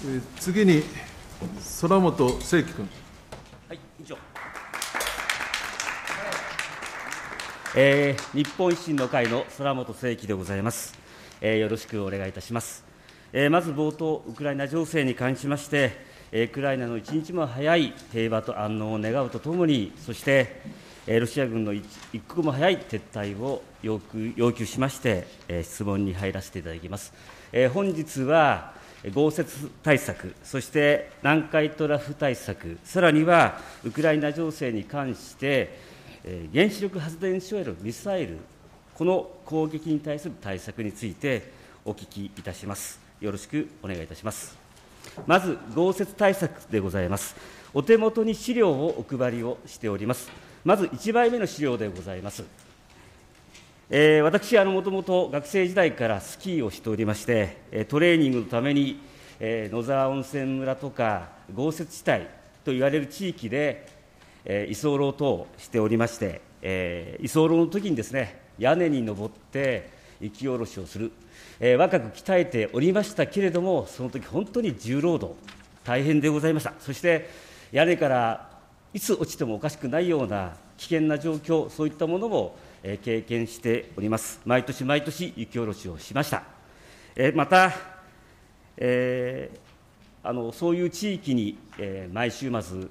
次に、空本誠樹君。 はい、以上。日本維新の会の空本誠樹でございます。よろしくお願いいたします。まず冒頭、ウクライナ情勢に関しまして、ウクライナの一日も早い平和と安穏を願うとともに、そしてロシア軍の一刻も早い撤退を要求しまして、質問に入らせていただきます。本日は豪雪対策、そして南海トラフ対策、さらにはウクライナ情勢に関して、原子力発電所へのミサイル、この攻撃に対する対策についてお聞きいたします。よろしくお願いいたします。まず、豪雪対策でございます。お手元に資料をお配りをしております。まず1枚目の資料でございます。私、もともと学生時代からスキーをしておりまして、トレーニングのために、野沢温泉村とか豪雪地帯といわれる地域で、居候等をしておりまして、居候の時にですね、屋根に登って雪下ろしをする、若く鍛えておりましたけれども、その時本当に重労働、大変でございました。そして屋根からいつ落ちてもおかしくないような危険な状況、そういったものも経験しております。毎年毎年雪下ろしをしました。また、そういう地域に毎週末、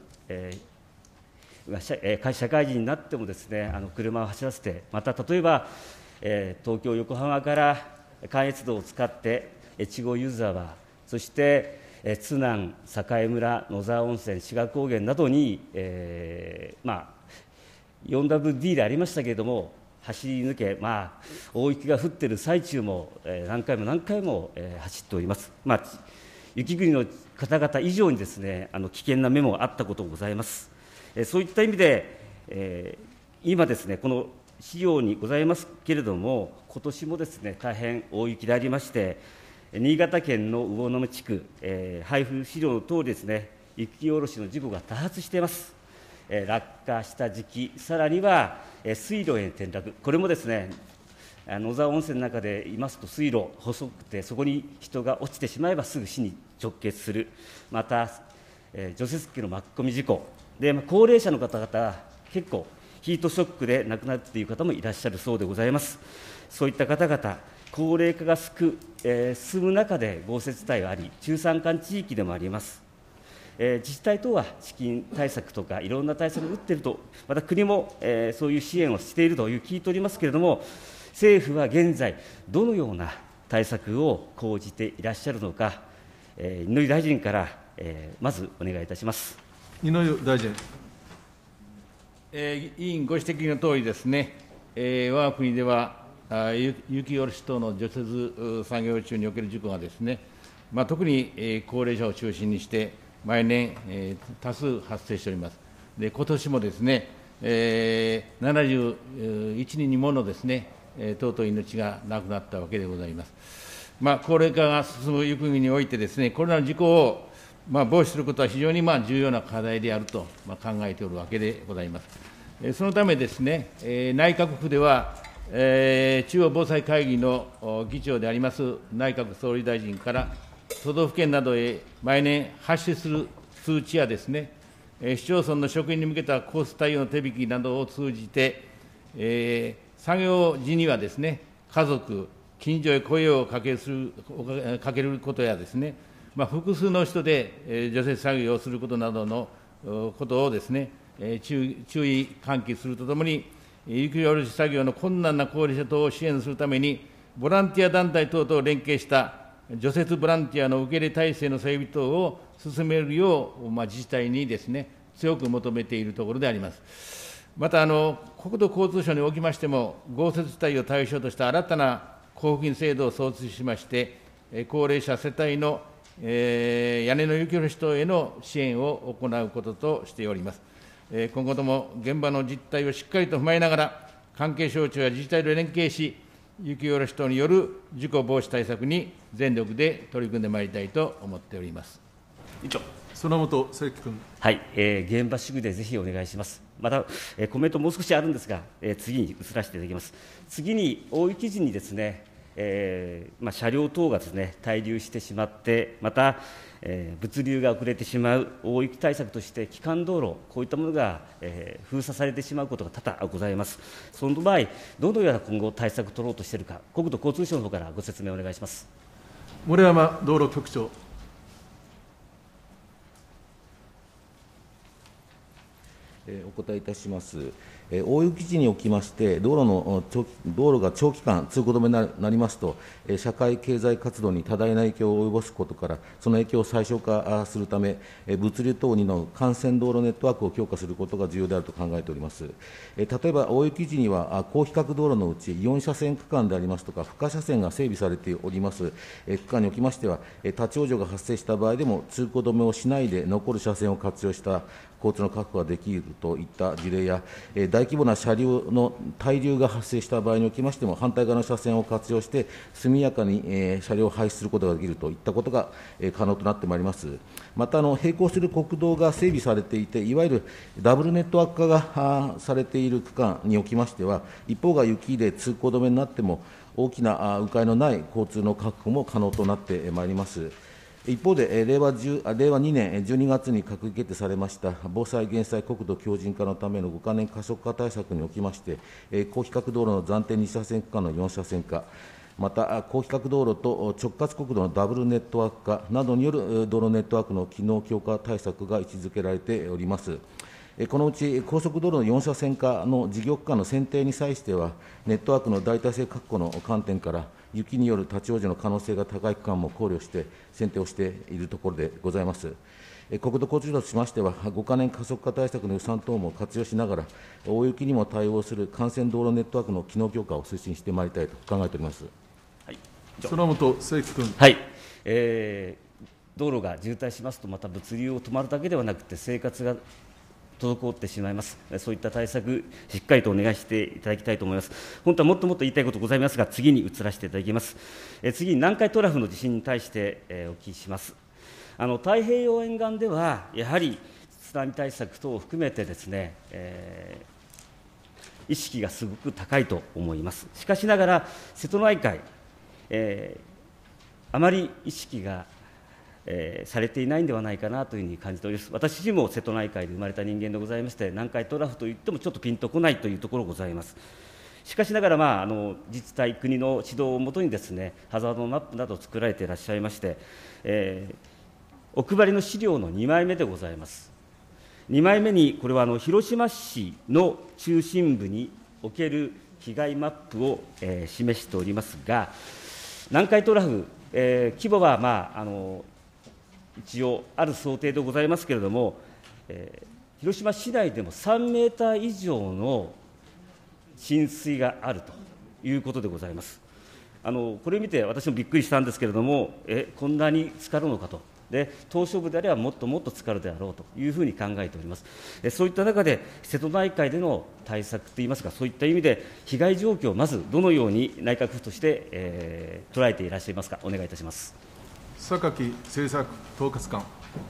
社会人になってもですね、車を走らせて、また例えば、東京、横浜から関越道を使って越後湯沢、そして津南、栄村、野沢温泉、志賀高原などに、4WD でありましたけれども、走り抜け、大雪が降っている最中も、何回も何回も、走っております。雪国の方々以上にですね、危険な目もあったことございます。そういった意味で、今ですね、この資料にございますけれども、今年もですね、大変大雪でありまして、新潟県の魚沼地区、配布資料のとおりですね、雪下ろしの事故が多発しています。落下した時期、さらには水路へ転落、これもですね、野沢温泉の中でいますと、水路、細くて、そこに人が落ちてしまえばすぐ死に直結する、また、除雪機の巻き込み事故、で高齢者の方々、結構、ヒートショックで亡くなるという方もいらっしゃるそうでございます。そういった方々、高齢化が進む中で豪雪地帯があり、中山間地域でもあります。自治体等は資金対策とか、いろんな対策を打っていると、また国もそういう支援をしていると聞いておりますけれども、政府は現在、どのような対策を講じていらっしゃるのか、井上大臣からまずお願いいたします。 井上大臣。 委員ご指摘のとおりですね、我が国では雪下ろし等の除雪作業中における事故がですね、特に高齢者を中心にして、毎年多数発生しております。で、今年もですね、71人にものですね、尊い命がなくなったわけでございます。高齢化が進む雪国においてですね、これらの事故を防止することは非常に重要な課題であると考えておるわけでございます。そのためですね、内閣府では、中央防災会議の議長であります内閣総理大臣から、都道府県などへ毎年発出する通知やですね、市町村の職員に向けたコース対応の手引きなどを通じて、作業時にはですね、家族、近所へ声をかけることやですね、複数の人で除雪作業をすることなどのことをですね、注意喚起するとともに、雪下ろし作業の困難な高齢者等を支援するために、ボランティア団体等と連携した除雪ボランティアの受け入れ体制の整備等を進めるよう、自治体にですね、強く求めているところであります。また、国土交通省におきましても、豪雪地帯を対象とした新たな交付金制度を創設しまして、高齢者世帯の屋根の雪下ろし等への支援を行うこととしております。今後とも現場の実態をしっかりと踏まえながら、関係省庁や自治体と連携し、雪下ろし等による事故防止対策に全力で取り組んでまいりたいと思っております。 委員長。 空本誠樹君。 はい、現場主義でぜひお願いします。また、コメントもう少しあるんですが、次に移らせていただきます。次に、大雪時にですね、 車両等がですね、滞留してしまって、また、物流が遅れてしまう大雪対策として、基幹道路、こういったものが、封鎖されてしまうことが多々ございます。その場合、どのような今後、対策を取ろうとしているか、国土交通省の方からご説明をお願いします。 森山道路局長。 お答えいたします。大雪時におきまして、道路が長期間通行止めになりますと、社会経済活動に多大な影響を及ぼすことから、その影響を最小化するため、物流等にの幹線道路ネットワークを強化することが重要であると考えております。例えば、大雪時には、高比較道路のうち4車線区間でありますとか、付加車線が整備されております区間におきましては、立往生が発生した場合でも、通行止めをしないで残る車線を活用した交通の確保ができるといった事例や、大規模な車両の滞留が発生した場合におきましても、反対側の車線を活用して、速やかに車両を廃止することができるといったことが可能となってまいります。また、並行する国道が整備されていて、いわゆるダブルネットワーク化がされている区間におきましては、一方が雪で通行止めになっても、大きな迂回のない交通の確保も可能となってまいります。一方で、令和2年12月に閣議決定されました防災・減災国土強靭化のための5か年加速化対策におきまして、高比較道路の暫定2車線区間の4車線化、また高比較道路と直轄国土のダブルネットワーク化などによる道路ネットワークの機能強化対策が位置づけられております。このうち高速道路の4車線化の事業区間の選定に際しては、ネットワークの代替性確保の観点から、雪による立往生の可能性が高い区間も考慮して選定をしているところでございます。国土交通省としましては、5か年加速化対策の予算等も活用しながら、大雪にも対応する幹線道路ネットワークの機能強化を推進してまいりたいと考えております。 はい、 空本誠樹君。 はい、道路が渋滞しますと、また物流を止まるだけではなくて、生活が滞ってしまいます。そういった対策、しっかりとお願いしていただきたいと思います。本当はもっともっと言いたいことございますが、次に移らせていただきます。次に南海トラフの地震に対して、お聞きします。太平洋沿岸では、やはり津波対策等を含めてですね、意識がすごく高いと思います。しかしながら、瀬戸内海、あまり意識がされていないんではないかなというふうに感じております。私自身も瀬戸内海で生まれた人間でございまして、南海トラフといってもちょっとピンとこないというところがございます。しかしながら、自治体、国の指導をもとにですね、ハザードマップなどを作られていらっしゃいまして、お配りの資料の2枚目でございます。2枚目に、これは広島市の中心部における被害マップを、示しておりますが、南海トラフ、規模は、一応ある想定でございますけれども、広島市内でも3メーター以上の浸水があるということでございます。これを見て私もびっくりしたんですけれども、こんなに浸かるのかと。で、島しょ部であればもっともっと浸かるであろうというふうに考えております。そういった中で、瀬戸内海での対策といいますか、そういった意味で、被害状況をまずどのように内閣府として、捉えていらっしゃいますか、お願いいたします。 榊政策統括官。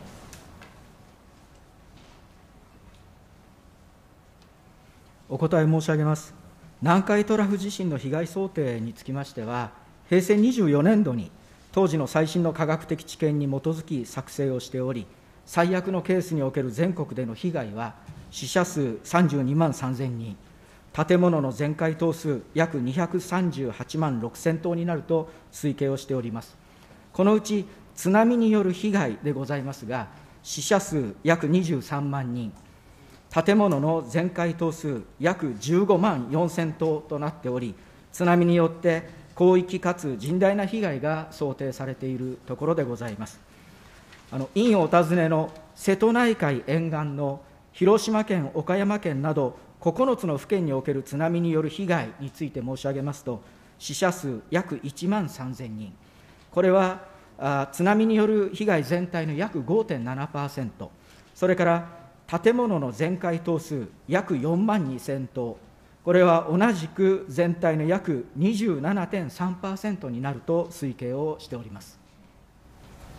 お答え申し上げます。南海トラフ地震の被害想定につきましては、平成24年度に当時の最新の科学的知見に基づき作成をしており、最悪のケースにおける全国での被害は、死者数32万3000人、建物の全壊棟数約238万6000棟になると推計をしております。このうち津波による被害でございますが、死者数約23万人、建物の全壊棟数約15万4000棟となっており、津波によって広域かつ甚大な被害が想定されているところでございます。委員お尋ねの瀬戸内海沿岸の広島県、岡山県など9つの府県における津波による被害について申し上げますと、死者数約1万3000人、これは津波による被害全体の約 5.7%、それから建物の全壊棟数約4万2000棟、これは同じく全体の約 27.3% になると推計をしております。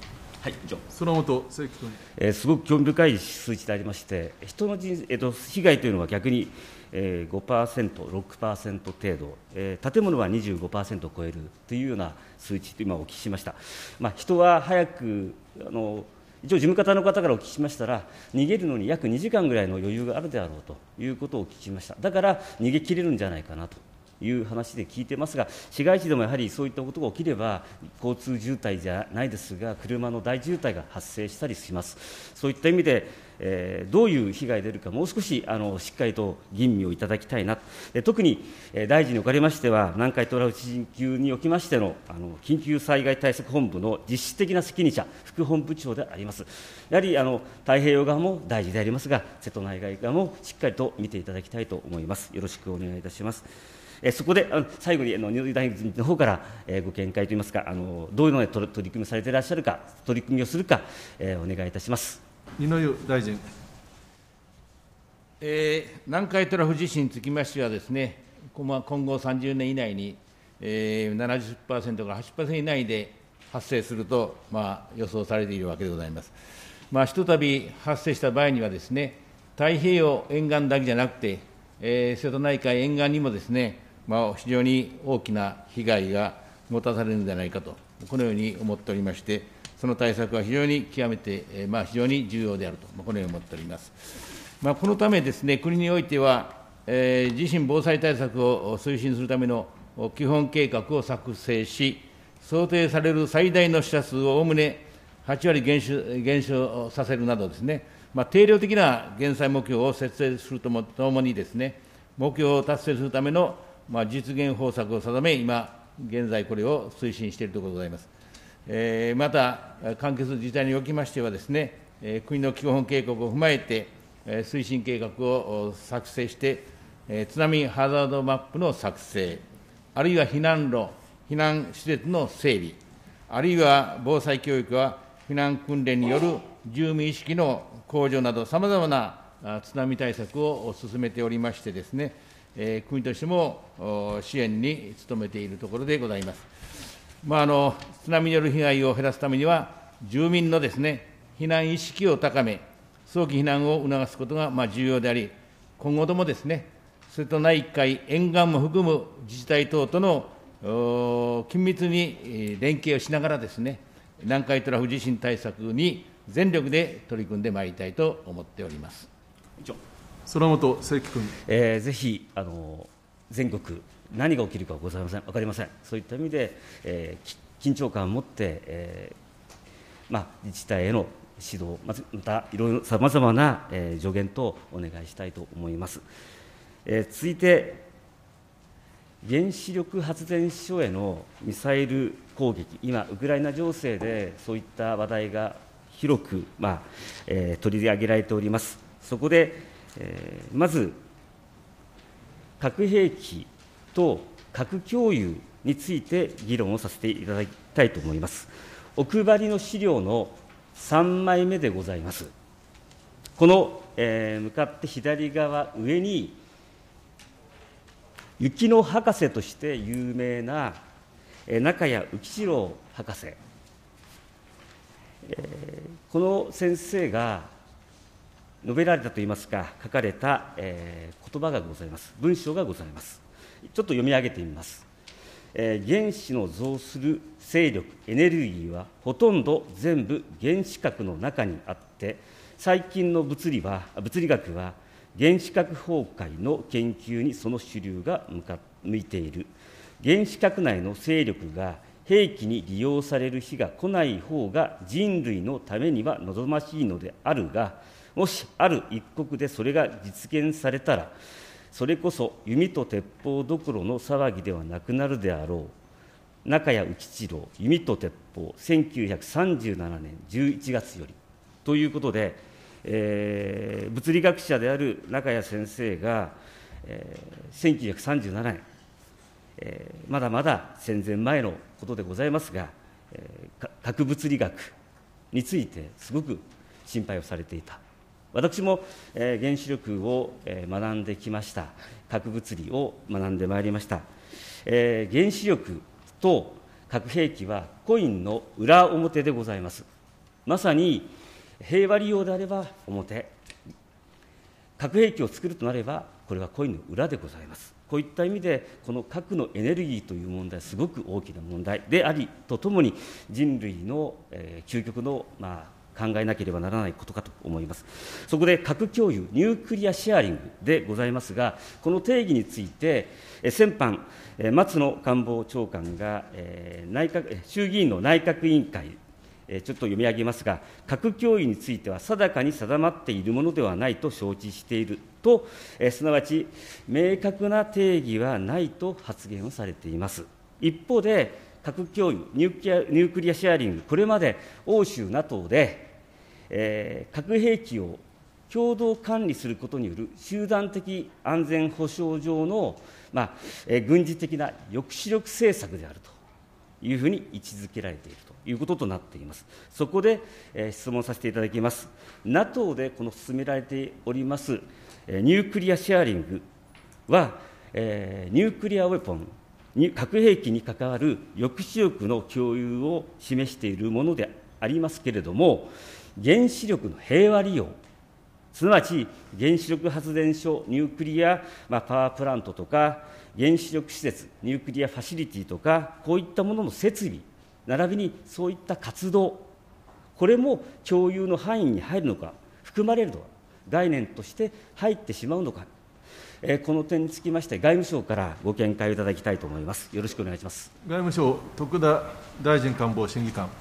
はい、以上。 空本正規君。 すごく興味深い数値でありまして、人の被害というのは逆に、5%、6% 程度、建物は25% を超えるというような数値と今、お聞きしました。人は早く一応、事務方の方からお聞きしましたら、逃げるのに約2時間ぐらいの余裕があるであろうということをお聞きしました。だから逃げ切れるんじゃないかなという話で聞いてますが、市街地でもやはりそういったことが起きれば、交通渋滞じゃないですが、車の大渋滞が発生したりします。そういった意味で、どういう被害が出るか、もう少ししっかりと吟味をいただきたいな、特に大臣におかれましては、南海トラフ地震級におきましての緊急災害対策本部の実質的な責任者、副本部長であります。やはり太平洋側も大事でありますが、瀬戸内海側もしっかりと見ていただきたいと思います。よろしくお願いいたします。そこで最後に二階大臣の方からご見解といいますか、どういうので取り組みされていらっしゃるか、取り組みをするか、お願いいたします。 二之湯大臣。 南海トラフ地震につきましてはですね、今後30年以内に、70% から80% 以内で発生すると、予想されているわけでございます。ひとたび発生した場合にはですね、太平洋沿岸だけじゃなくて、瀬戸内海沿岸にもですね、非常に大きな被害がもたされるのではないかと、このように思っておりまして、その対策は非常に極めて、非常に重要であると、このように思っております。このためですね、国においては、地震防災対策を推進するための基本計画を作成し、想定される最大の死者数をおおむね8割減少させるなどですね、定量的な減災目標を設定するとともにですね、目標を達成するための実現方策を定め、今現在これを推進しているところでございます。また、関係する自治体におきましてはですね、国の基本計画を踏まえて、推進計画を作成して、津波ハザードマップの作成、あるいは避難路、避難施設の整備、あるいは防災教育は避難訓練による住民意識の向上など、さまざまな津波対策を進めておりましてですね、国としても支援に努めているところでございます。津波による被害を減らすためには、住民のですね、避難意識を高め、早期避難を促すことが重要であり、今後ともですね、瀬戸内海沿岸も含む自治体等との緊密に連携をしながらですね、南海トラフ地震対策に全力で取り組んでまいりたいと思っております。 空本正規君。 ぜひ全国、何が起きるか分かりません。そういった意味で、緊張感を持って、自治体への指導、またいろいろさまざまな助言等お願いしたいと思います。続いて、原子力発電所へのミサイル攻撃、今、ウクライナ情勢でそういった話題が広く、取り上げられております。そこで、まず、核兵器と核共有について議論をさせていただきたいと思います。お配りの資料の3枚目でございます。この、向かって左側上に、雪の博士として有名な中谷浮次郎博士、この先生が述べられたといいますか、書かれた言葉がございます、文章がございます。ちょっと読み上げてみます。原子の増する勢力、エネルギーはほとんど全部原子核の中にあって、最近の物理学は原子核崩壊の研究にその主流が向いている。原子核内の勢力が兵器に利用される日が来ない方が人類のためには望ましいのであるが、もしある一国でそれが実現されたら、それこそ弓と鉄砲どころの騒ぎではなくなるであろう。中谷浮次郎、弓と鉄砲、1937年11月より。ということで、物理学者である中谷先生が、1937年、まだまだ戦前前のことでございますが、核物理学についてすごく心配をされていた。私も、原子力を、学んできました。核物理を学んでまいりました。原子力と核兵器はコインの裏表でございます。 まさに平和利用であれば表、核兵器を作るとなれば、これはコインの裏でございます。こういった意味で、この核のエネルギーという問題、すごく大きな問題でありとともに、人類の究極の、考えなければならないことかと思います。そこで核共有、ニュークリアシェアリングでございますが、この定義について、先般、松野官房長官が衆議院の内閣委員会、ちょっと読み上げますが、核共有については定かに定まっているものではないと承知していると、すなわち明確な定義はないと発言をされています。一方で、核共有、ニュークリアシェアリング、これまで欧州 NATO で、核兵器を共同管理することによる集団的安全保障上の、軍事的な抑止力政策であるというふうに位置づけられているということとなっています。そこで、質問させていただきます。NATO でこの進められておりますニュークリアシェアリングは、ニュークリアウェポン、核兵器に関わる抑止力の共有を示しているものでありますけれども、原子力の平和利用、すなわち原子力発電所、ニュークリア、パワープラントとか、原子力施設、ニュークリアファシリティとか、こういったものの設備、並びにそういった活動、これも共有の範囲に入るのか、含まれるのか、概念として入ってしまうのか、この点につきまして、外務省からご見解をいただきたいと思います。よろしくお願いします。 外務省、徳田大臣官房審議官。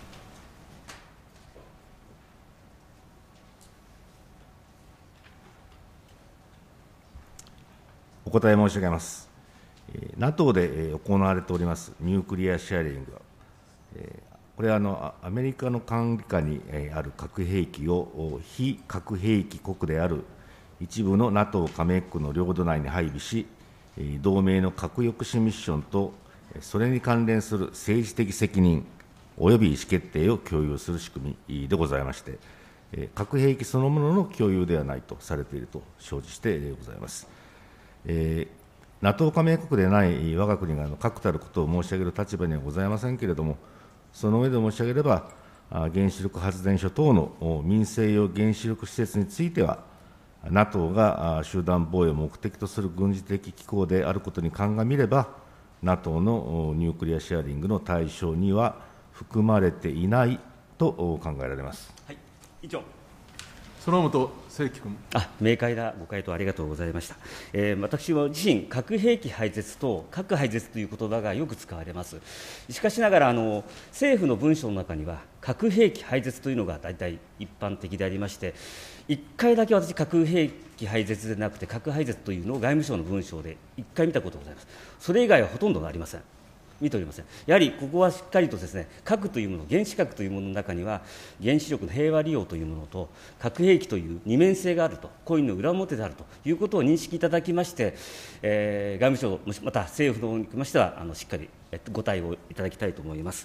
お答え申し上げます。NATO で行われておりますニュークリアシェアリング、これはアメリカの管理下にある核兵器を非核兵器国である一部の NATO 加盟国の領土内に配備し、同盟の核抑止ミッションとそれに関連する政治的責任および意思決定を共有する仕組みでございまして、核兵器そのものの共有ではないとされていると承知してございます。NATO 加盟国でない我が国が確たることを申し上げる立場にはございませんけれども、その上で申し上げれば、原子力発電所等の民生用原子力施設については、NATO が集団防衛を目的とする軍事的機構であることに鑑みれば、NATO のニュークリアシェアリングの対象には含まれていないと考えられます。 はい、以上。 空本誠樹君。 明快なご回答ありがとうございました。私は自身、核兵器廃絶と核廃絶という言葉がよく使われます。しかしながら政府の文書の中には、核兵器廃絶というのが大体一般的でありまして、1回だけ私、核兵器廃絶でなくて、核廃絶というのを外務省の文書で1回見たことがございます。それ以外はほとんどありません。見ておりません。やはりここはしっかりとですね、核というもの、原子核というものの中には、原子力の平和利用というものと、核兵器という二面性があると、コインの裏表であるということを認識いただきまして、外務省、また政府の方におきましては、しっかりご対応いただきたいと思います。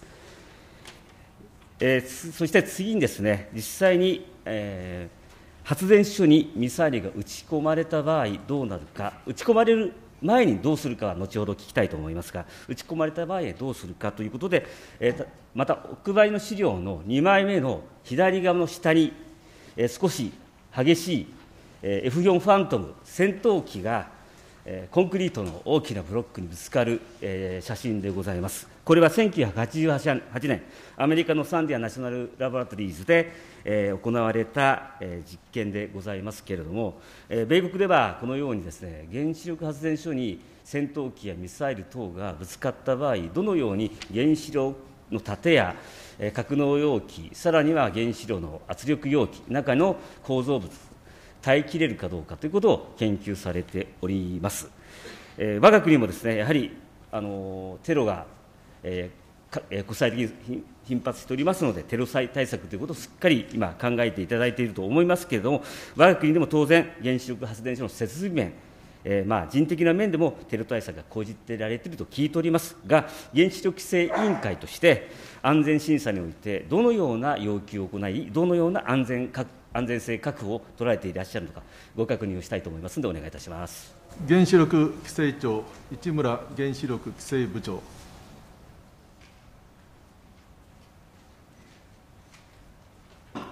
そして次にですね、実際に、発電所にミサイルが撃ち込まれた場合、どうなるか、撃ち込まれる前にどうするかは後ほど聞きたいと思いますが、撃ち込まれた場合どうするかということで、また奥張りの資料の2枚目の左側の下に、少し激しい F4 ファントム戦闘機がコンクリートの大きなブロックにぶつかる写真でございます。これは1988年、アメリカのサンディア・ナショナル・ラボラトリーズで行われた実験でございますけれども、米国ではこのようにですね、原子力発電所に戦闘機やミサイル等がぶつかった場合、どのように原子炉の盾や格納容器、さらには原子炉の圧力容器、中の構造物、耐えきれるかどうかということを研究されております。我が国もですね、やはりテロが、国際的に頻発しておりますので、テロ対策ということをしっかり今考えていただいていると思いますけれども、我が国でも当然、原子力発電所の設備面、人的な面でもテロ対策が講じてられていると聞いておりますが、原子力規制委員会として、安全審査において、どのような要求を行い、どのような安全性確保を捉えていらっしゃるのか、ご確認をしたいと思いますので、お願いいたします。 原子力規制庁、市村原子力規制部長。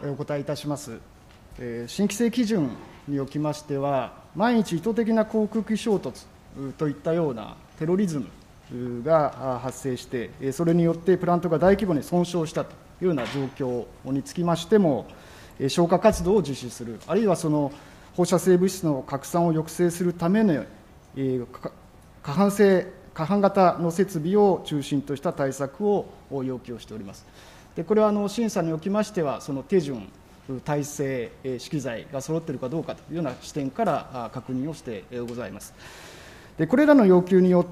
お答えいたします。新規制基準におきましては、万一意図的な航空機衝突といったようなテロリズムが発生して、それによってプラントが大規模に損傷したというような状況につきましても、消火活動を実施する、あるいはその放射性物質の拡散を抑制するための可搬型の設備を中心とした対策を要求をしております。でこれは審査におきましては、その手順、体制、資機材が揃っているかどうかというような視点から確認をしてございます。でこれらの要求によって、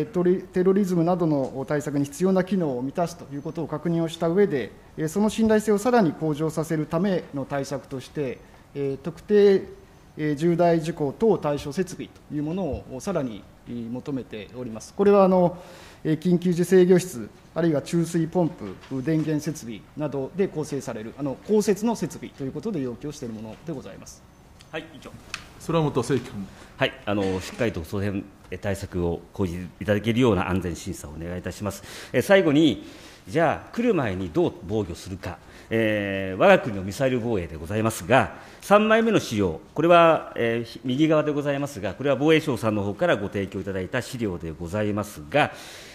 テロリズムなどの対策に必要な機能を満たすということを確認をした上で、その信頼性をさらに向上させるための対策として、特定重大事故等対処設備というものをさらに求めております。これは緊急時制御室、あるいは注水ポンプ、電源設備などで構成される公設の設備ということで要求をしているものでございます。 はい、以上。 空本誠樹君。 はい、しっかりとその辺対策を講じていただけるような安全審査をお願いいたします。最後に、じゃあ、来る前にどう防御するか、我が国のミサイル防衛でございますが、3枚目の資料、これは、右側でございますが、これは防衛省さんの方からご提供いただいた資料でございますが、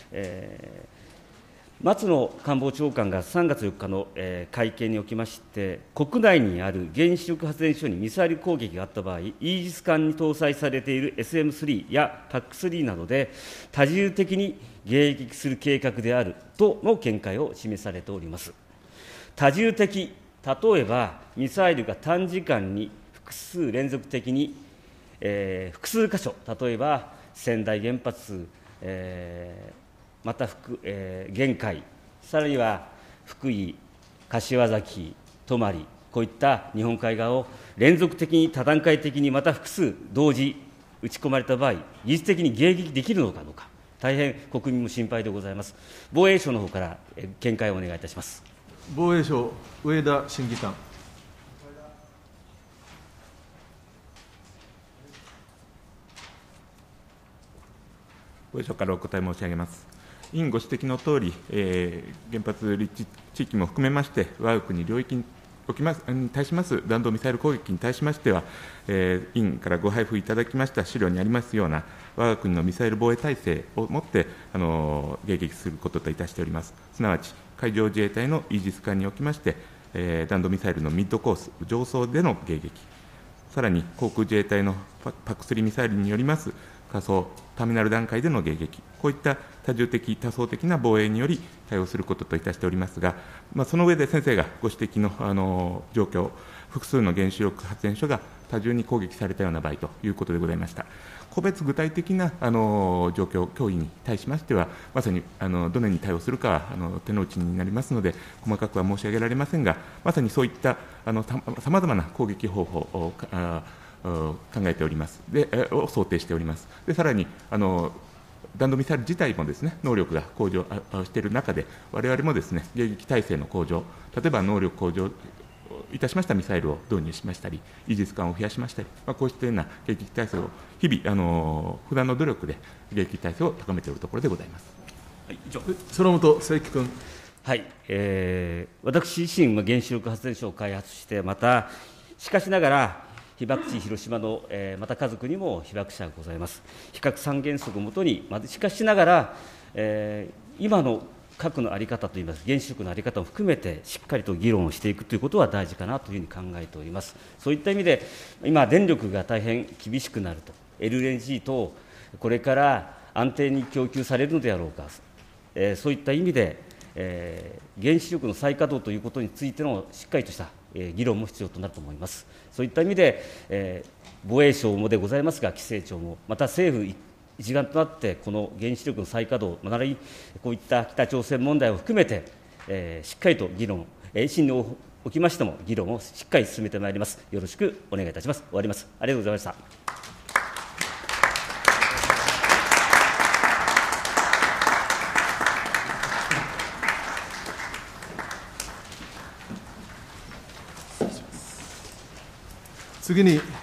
松野官房長官が3月4日の会見におきまして、国内にある原子力発電所にミサイル攻撃があった場合、イージス艦に搭載されている SM3 や PAC3 などで、多重的に迎撃する計画であるとの見解を示されております。多重的、例えばミサイルが短時間に複数連続的に、複数箇所、例えば仙台原発、また玄海、さらには福井、柏崎、泊、こういった日本海側を連続的に多段階的にまた複数同時撃ち込まれた場合、技術的に迎撃できるのかどうか、大変国民も心配でございます。防衛省の方から見解をお願いいたします。 防衛省、上田審議官。 防衛省からお答え申し上げます。委員ご指摘のとおり、原発立地地域も含めまして、我が国領域に対します弾道ミサイル攻撃に対しましては、委員からご配布いただきました資料にありますような、我が国のミサイル防衛体制をもって迎撃することといたしております。すなわち、海上自衛隊のイージス艦におきまして、弾道ミサイルのミッドコース、上層での迎撃、さらに航空自衛隊のPAC3ミサイルによります仮想ターミナル段階での迎撃、こういった多重的、多層的な防衛により対応することといたしておりますが、その上で先生がご指摘の状況、複数の原子力発電所が多重に攻撃されたような場合ということでございました。個別具体的な状況、脅威に対しましては、まさにどのように対応するかは手の内になりますので、細かくは申し上げられませんが、まさにそういったさまざまな攻撃方法を考えております。を想定しております。でさらに弾道ミサイル自体もですね、能力が向上している中で、我々もですね、迎撃体制の向上、例えば能力向上いたしましたミサイルを導入しましたり、イージス艦を増やしましたり、こうしたような迎撃体制を日々、不断の努力で迎撃体制を高めているところでございます。 はい、以上。 空本誠樹君。 はい、私自身、原子力発電所を開発して、また、しかしながら、被爆地、広島の、また家族にも被爆者がございます。非核三原則をもとに、しかしながら、今の核の在り方といいます、原子力の在り方を含めて、しっかりと議論をしていくということは大事かなというふうに考えております。そういった意味で、今、電力が大変厳しくなると、LNG 等、これから安定に供給されるのであろうか、そういった意味で、原子力の再稼働ということについてのしっかりとした議論も必要となると思います。そういった意味で、防衛省もでございますが、規制庁も、また政府一丸となって、この原子力の再稼働、ならびこういった北朝鮮問題を含めて、しっかりと議論、維新におきましても議論をしっかり進めてまいります。よろしくお願いいたします。終わります。ありがとうございました。 次に